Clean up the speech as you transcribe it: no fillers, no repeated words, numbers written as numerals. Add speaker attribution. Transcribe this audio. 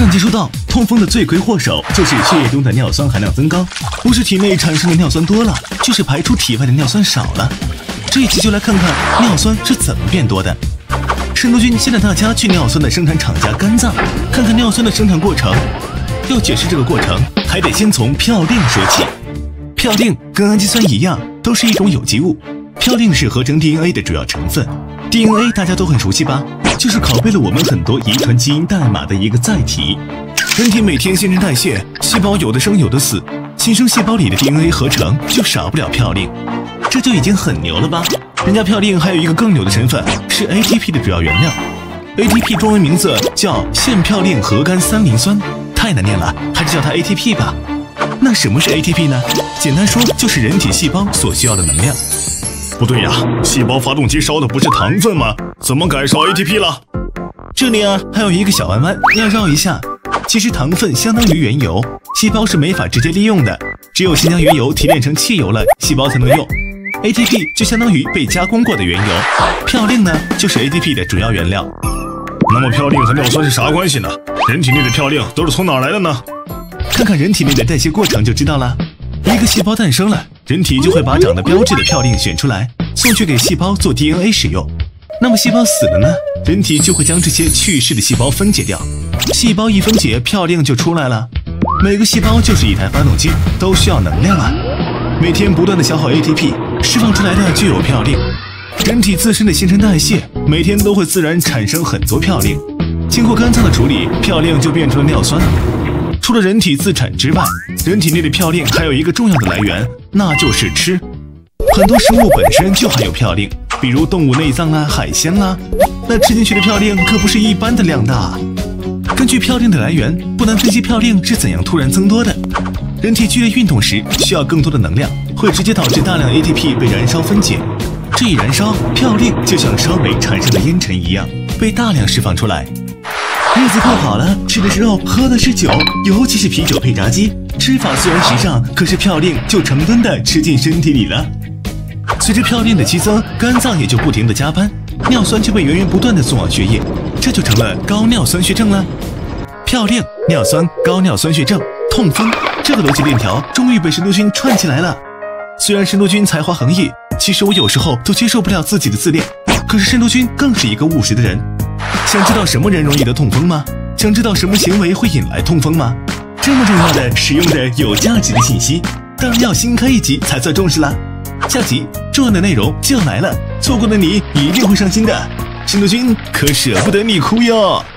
Speaker 1: 上集说到，痛风的罪魁祸首就是血液中的尿酸含量增高，不是体内产生的尿酸多了，就是排出体外的尿酸少了。这一期就来看看尿酸是怎么变多的。肾毒菌先带大家去尿酸的生产厂家肝脏，看看尿酸的生产过程。要解释这个过程，还得先从嘌呤说起。嘌呤跟氨基酸一样，都是一种有机物。嘌呤是合成 DNA 的主要成分。DNA 大家都很熟悉吧？就是拷贝了我们很多遗传基因代码的一个载体。人体每天新陈代谢，细胞有的生有的死，新生细胞里的 DNA 合成就少不了嘌呤，这就已经很牛了吧？人家嘌呤还有一个更牛的成分，是 ATP 的主要原料。ATP 中文名字叫腺嘌呤核苷三磷酸，太难念了，还是叫它 ATP 吧。那什么是 ATP 呢？简单说就是人体细胞所需要的能量。
Speaker 2: 不对呀，细胞发动机烧的不是糖分吗？怎么改烧 ATP 了？
Speaker 1: 这里啊还有一个小弯弯要绕一下。其实糖分相当于原油，细胞是没法直接利用的，只有先将原油提炼成汽油了，细胞才能用。ATP 就相当于被加工过的原油，嘌呤呢就是 ATP 的主要原料。
Speaker 2: 那么嘌呤和尿酸是啥关系呢？人体内的嘌呤都是从哪儿来的呢？
Speaker 1: 看看人体内的代谢过程就知道了。一个细胞诞生了，人体就会把长得标志的嘌呤选出来，送去给细胞做 DNA 使用。那么细胞死了呢，人体就会将这些去世的细胞分解掉。细胞一分解，嘌呤就出来了。每个细胞就是一台发动机，都需要能量啊。每天不断的消耗 ATP， 释放出来的就有嘌呤。人体自身的新陈代谢，每天都会自然产生很多嘌呤。经过肝脏的处理，嘌呤就变成了尿酸了。除了人体自产之外，人体内的嘌呤还有一个重要的来源，那就是吃。很多食物本身就含有嘌呤，比如动物内脏啊、海鲜啊，那吃进去的嘌呤可不是一般的量大。根据嘌呤的来源，不难分析嘌呤是怎样突然增多的。人体剧烈运动时需要更多的能量，会直接导致大量 ATP 被燃烧分解。这一燃烧，嘌呤就像烧煤产生的烟尘一样，被大量释放出来。日子过好了，吃的是肉，喝的是酒，尤其是啤酒配炸鸡，吃法虽然时尚，可是嘌呤就成吨的吃进身体里了。随着嘌呤的激增，肝脏也就不停的加班，尿酸就被源源不断的送往血液，这就成了高尿酸血症了。嘌呤、尿酸、高尿酸血症、痛风，这个逻辑链条终于被神毒菌串起来了。虽然神毒菌才华横溢，其实我有时候都接受不了自己的自恋，可是神毒菌更是一个务实的人。想知道什么人容易得痛风吗？想知道什么行为会引来痛风吗？这么重要的、实用的、有价值的信息，当然要新开一集才算重视啦。下集重要的内容就要来了，错过的你一定会伤心的。神毒菌可舍不得你哭哟。